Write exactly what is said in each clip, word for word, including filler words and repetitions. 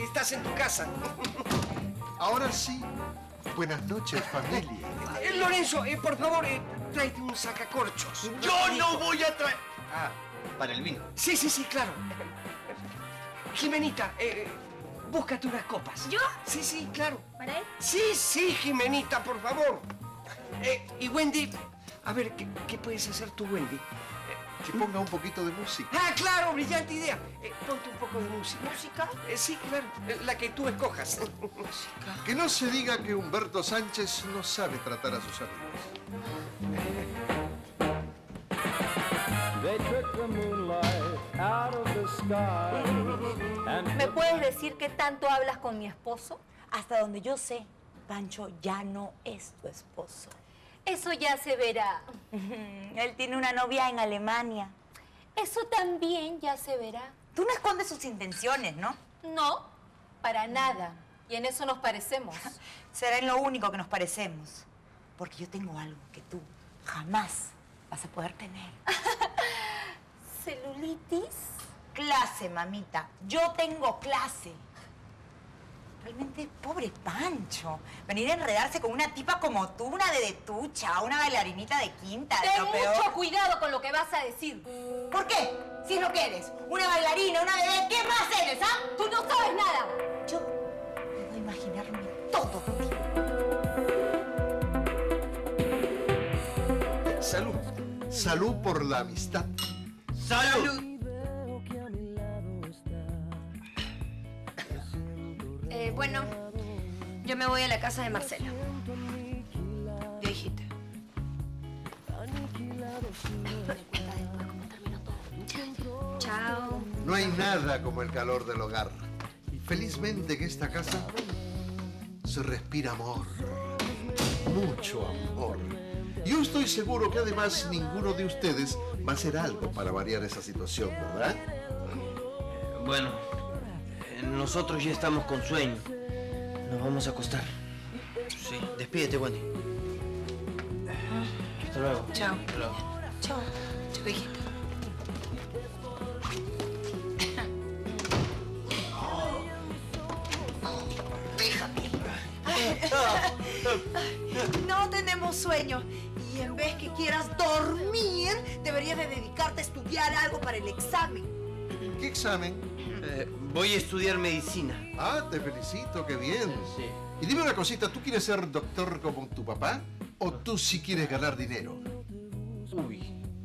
que estás en tu casa. Ahora sí. Buenas noches, familia. Eh, Lorenzo, eh, por favor, eh, tráete un sacacorchos. ¡Yo no voy a traer! Ah, para el vino. Sí, sí, sí, claro. Jimenita, eh, búscate unas copas. ¿Yo? Sí, sí, claro. ¿Para él? Sí, sí, Jimenita, por favor. Eh, y Wendy, a ver, ¿qué, qué puedes hacer tú, Wendy? Que ponga un poquito de música. Ah, claro, brillante idea. Eh, ponte un poco de música. ¿Música? Eh, sí, claro, eh, la que tú escojas. Música. Que no se diga que Humberto Sánchez no sabe tratar a sus amigos. ¿Me puedes decir qué tanto hablas con mi esposo? Hasta donde yo sé, Pancho ya no es tu esposo. Eso ya se verá. Él tiene una novia en Alemania. Eso también ya se verá. Tú no escondes sus intenciones, ¿no? No, para nada. Y en eso nos parecemos. Será en lo único que nos parecemos. Porque yo tengo algo que tú jamás vas a poder tener. ¿Celulitis? Clase, mamita. Yo tengo clase. Realmente, pobre Pancho. Venir a enredarse con una tipa como tú, una de detucha, una bailarinita de quinta, de Ten lo peor. mucho cuidado con lo que vas a decir. ¿Por qué? Si es lo que eres. Una bailarina, una bebé, ¿qué más eres, ah? Tú no sabes nada. Yo puedo imaginarme todo de ti. Salud. Salud por la amistad. ¡Salud! Eh, bueno, yo me voy a la casa de Marcela. Ya, hijita. Chao. No hay nada como el calor del hogar. Y felizmente en esta casa se respira amor. Mucho amor. Yo estoy seguro que además ninguno de ustedes va a hacer algo para variar esa situación, ¿verdad? Bueno, eh, nosotros ya estamos con sueño. Nos vamos a acostar. Sí, despídete, Wendy. Hasta luego. Chao. Hasta luego. Chao. Chao, hijita. No tenemos sueño. Y en vez que quieras dormir, deberías de dedicarte a estudiar algo para el examen. ¿Qué examen? Eh, voy a estudiar medicina. Ah, te felicito, qué bien. Sí. Y dime una cosita, ¿tú quieres ser doctor como tu papá? ¿O tú sí quieres ganar dinero? Uy.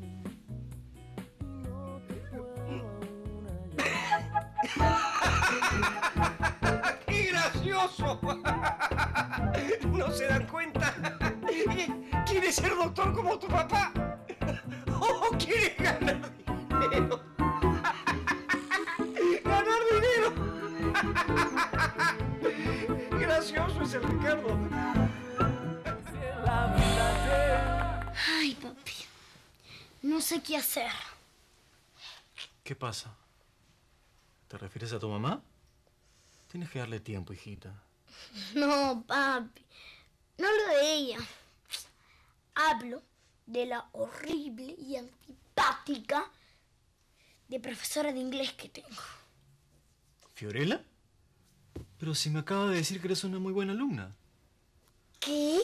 ¡Qué gracioso! ¿No se dan cuenta? ¿Quieres ser doctor como tu papá? ¿O quieres ganar dinero? ¡Ganar dinero! Gracioso ese Ricardo. Ay, papi. No sé qué hacer. ¿Qué pasa? ¿Te refieres a tu mamá? Tienes que darle tiempo, hijita. No, papi. No hablo de ella. Hablo de la horrible y antipática de profesora de inglés que tengo. ¿Fiorella? Pero si me acaba de decir que eres una muy buena alumna. ¿Qué?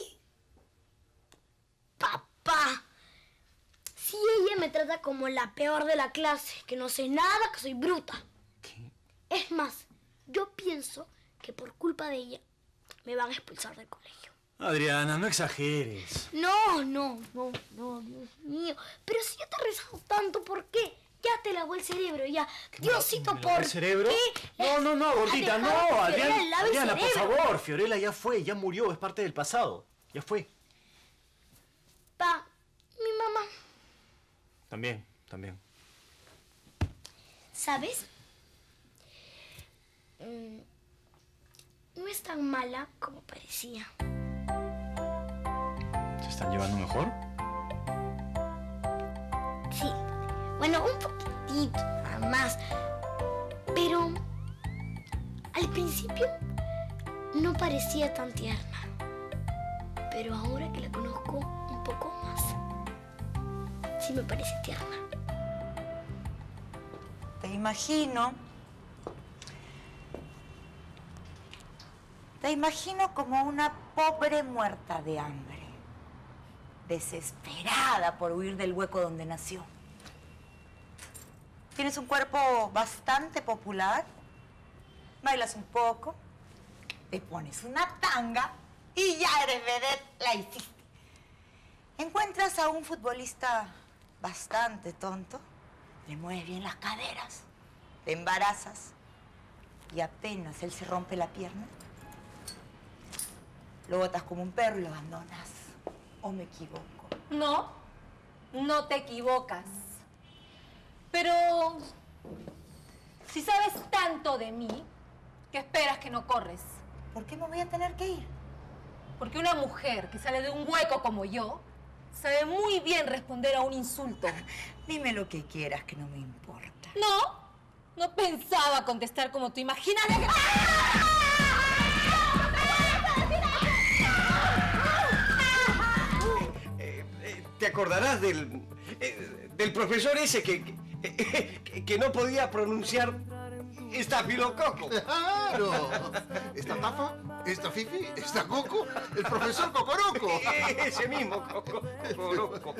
Papá. Si ella me trata como la peor de la clase, que no sé nada, que soy bruta. ¿Qué? Es más, yo pienso que por culpa de ella me van a expulsar del colegio. Adriana, no exageres. No, no, no, no, Dios mío. Pero si yo te he rezado tanto, ¿por qué? Ya te lavó el cerebro, ya. Diosito, ¿Me ¿por lavó el cerebro? qué? No, no, no, gordita, no. Dejado que Fiorella Adriana, le lave el Adriana, por cerebro. favor. Fiorella ya fue, ya murió, es parte del pasado. Ya fue. Pa, mi mamá. También, también. ¿Sabes? Mm, no es tan mala como parecía. ¿Se están llevando mejor? Sí. Bueno, un poquitito, nada más. Pero al principio no parecía tan tierna. Pero ahora que la conozco un poco más, sí me parece tierna. Te imagino Te imagino como una pobre muerta de hambre, desesperada por huir del hueco donde nació. Tienes un cuerpo bastante popular, bailas un poco, te pones una tanga y ya eres vedette, la hiciste. Encuentras a un futbolista bastante tonto, le mueves bien las caderas, te embarazas y apenas él se rompe la pierna, lo botas como un perro y lo abandonas. ¿O me equivoco? No, no te equivocas. Pero si sabes tanto de mí, ¿qué esperas que no corres? ¿Por qué me voy a tener que ir? Porque una mujer que sale de un hueco como yo sabe muy bien responder a un insulto. Dime lo que quieras, que no me importa. No, no pensaba contestar como tú imaginas. Eh, eh, ¿Te acordarás del, eh, del profesor ese que, que, que, que no podía pronunciar estafilococo? ¡Claro! ¿Esta tafa? ¿Esta fifi? ¿Esta coco? ¡El profesor Cocoroco! Ese mismo, Coco, Cocoroco.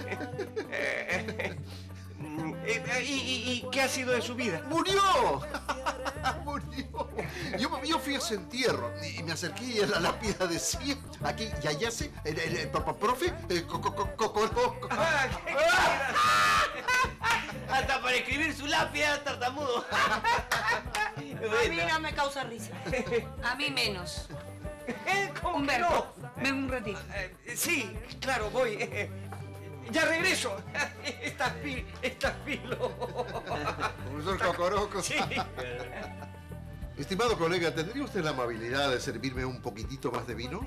Eh, eh, ¿Y, y, y qué ha sido de su vida? ¡Murió! ¡Murió! Yo, yo fui a su entierro y me acerqué a la lápida decía, aquí, ya yace, el, el, el profe, el Cocoroco. Hasta para escribir su lápida, tartamudo. A mí no me causa risa. A mí menos. ¿Cómo Humberto, que no? ven un ratito. Eh, sí, claro, voy. Eh, ya regreso. Está filo. Está filo. Profesor Cocoroco. Sí. Estimado colega, ¿tendría usted la amabilidad de servirme un poquitito más de vino?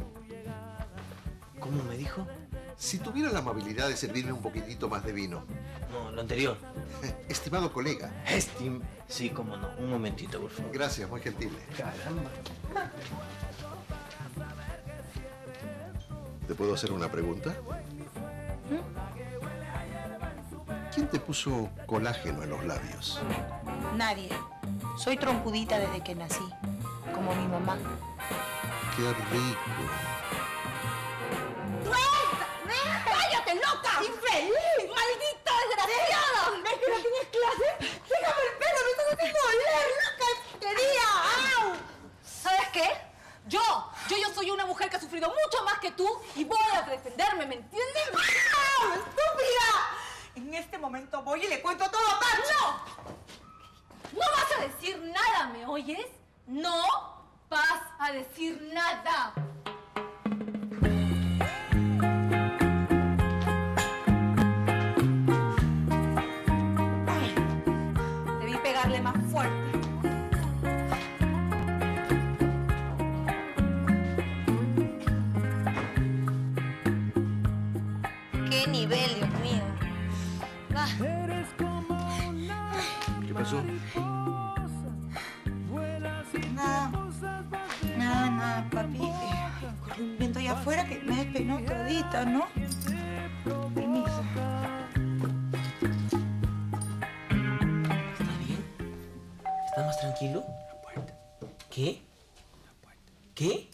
¿Cómo me dijo? Si tuviera la amabilidad de servirme un poquitito más de vino. No, lo anterior. Estimado colega. Estim... Sí, cómo no. Un momentito, por favor. Gracias, muy gentil. Caramba. ¿Te puedo hacer una pregunta? ¿Quién te puso colágeno en los labios? Nadie. Soy troncudita desde que nací, como mi mamá. ¡Qué rico! ¡Cállate, loca! ¡Infeliz! ¡Maldita desgraciada! ¿Ves que no tienes clase? ¡Déjame el pelo! ¡Me estás haciendo doler, loca! ¡Quería! ¡Au! ¿Sabes qué? Yo, yo, yo soy una mujer que ha sufrido mucho más que tú y voy a defenderme, ¿me entiendes? ¡Au! ¡Estúpida! En este momento voy y le cuento todo a Pancho. No vas a decir nada, ¿me oyes? No vas a decir nada. Debí pegarle más fuerte. Qué nivel, Dios mío. Ah. ¿Qué pasó? Nada. Nada, nada, papi. Eh, corre un viento allá afuera que me despeinó todita, ¿no? Permiso. ¿Estás bien? ¿Estás más tranquilo? La puerta. ¿Qué? La puerta. ¿Qué?